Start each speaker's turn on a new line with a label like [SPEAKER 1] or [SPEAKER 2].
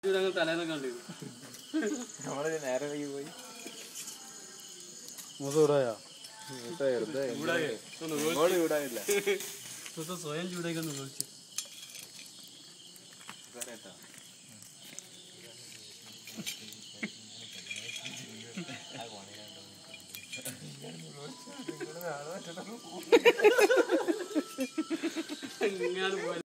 [SPEAKER 1] തലേന്ന് കണ്ടു
[SPEAKER 2] നമ്മള് നേരെ വൈകി പോയി
[SPEAKER 1] സ്വയം ചൂടായിക്കൊന്ന് വിളിച്ചു